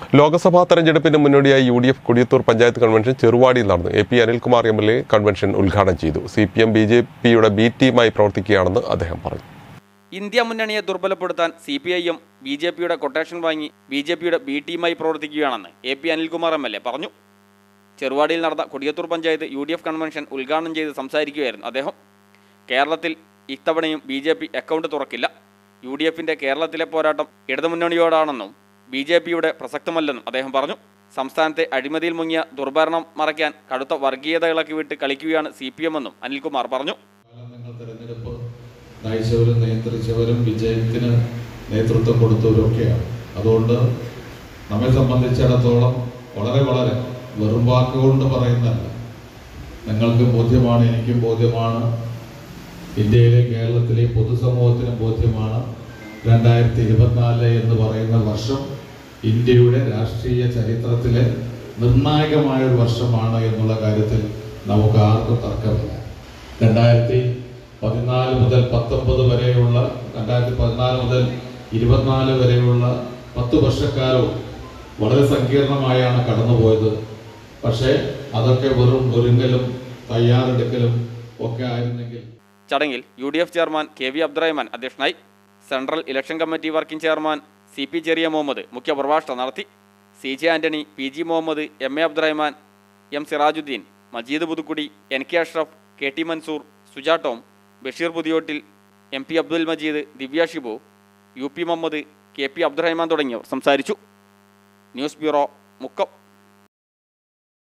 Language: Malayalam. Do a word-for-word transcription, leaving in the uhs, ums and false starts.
ലോക്സഭാ തെരഞ്ഞെടുപ്പിന് മുന്നോടിയായി U D F Kodiyathur panchayat convention ചെറുവാടിയിൽ നടന്നു. A P Anilkumar M L A convention ഉദ്ഘാടനം ചെയ്തു. C P M B J പിയുടെ ബി ടീമായി പ്രവർത്തിക്കുകയാണെന്ന് അദ്ദേഹം പറഞ്ഞു. ഇന്ത്യ മുന്നണിയെ ദുർബലപ്പെടുത്താൻ C P I M B J പിയുടെ കൊട്ടേഷൻ വാങ്ങി ബി ജെ പിയുടെ ബി ടീമായി പ്രവർത്തിക്കുകയാണെന്ന് A P Anilkumar M L A പറഞ്ഞു. ചെറുവാടിയിൽ നടന്ന Kodiyathur panchayat U D F convention ഉദ്ഘാടനം ചെയ്ത് സംസാരിക്കുകയായിരുന്നു അദ്ദേഹം. കേരളത്തിൽ ഇത്തവണയും ബി ജെ പി അക്കൗണ്ട് തുറക്കില്ല. യു ഡി എഫിൻ്റെ കേരളത്തിലെ പോരാട്ടം ഇടതുമുന്നണിയോടാണെന്നും ബി ജെ പിയുടെ പ്രസക്തമല്ലെന്നും അദ്ദേഹം പറഞ്ഞു. സംസ്ഥാനത്തെ അഴിമതിയിൽ മുങ്ങിയ ദുർഭരണം മറയ്ക്കാൻ കടുത്ത വർഗീയത ഇളക്കി വിട്ട് കളിക്കുകയാണ് സി പി എം എന്നും അനിൽകുമാർ പറഞ്ഞു. തെരഞ്ഞെടുപ്പ് നയിച്ചവരും നിയന്ത്രിച്ചവരും വിജയത്തിന് നേതൃത്വം കൊടുത്തവരൊക്കെയാണ്. അതുകൊണ്ട് നമ്മെ സംബന്ധിച്ചിടത്തോളം വളരെ വളരെ വെറും വാക്കുകൊണ്ട് പറയുന്നല്ല, നിങ്ങൾക്കും ബോധ്യമാണ്, എനിക്കും ബോധ്യമാണ്, ഇന്ത്യയിലെ കേരളത്തിലെ പൊതുസമൂഹത്തിനും ബോധ്യമാണ്, രണ്ടായിരത്തി ഇരുപത്തിനാല് എന്ന് പറയുന്ന വർഷം ഇന്ത്യയുടെ രാഷ്ട്രീയ ചരിത്രത്തിലെ നിർണായകമായ ഒരു വർഷമാണ് എന്നുള്ള കാര്യത്തിൽ നമുക്ക് ആർക്കും തർക്കമില്ല. രണ്ടായിരത്തി പതിനാല് മുതൽ പത്തൊമ്പത് വരെയുള്ള രണ്ടായിരത്തി പതിനാല് മുതൽ ഇരുപത്തിനാല് വരെയുള്ള പത്ത് വർഷക്കാലവും വളരെ സങ്കീർണമായാണ് കടന്നുപോയത്. പക്ഷേ അതൊക്കെ വെറും ഒരുങ്ങലും തയ്യാറെടുക്കലും ഒക്കെ ആയിരുന്നെങ്കിൽ. ചടങ്ങിൽ U D F chairman K V Abdurahman അധ്യക്ഷനായി. Central election committee working chairman C P Cheriya Muhammed മുഖ്യപ്രഭാഷണം നടത്തി. C J Antony, P G Muhammed, M A Abdurahman, M Sirajuddin, Majeed Puthukkudi, N K Ashraf, K T Mansoor, Suja Tom, Basheer Puthiyottil, M P Abdul Majeed, Divya Shibu, U P Muhammed, K P Abdurahman തുടങ്ങിയവർ സംസാരിച്ചു. News bureau, Mukkam.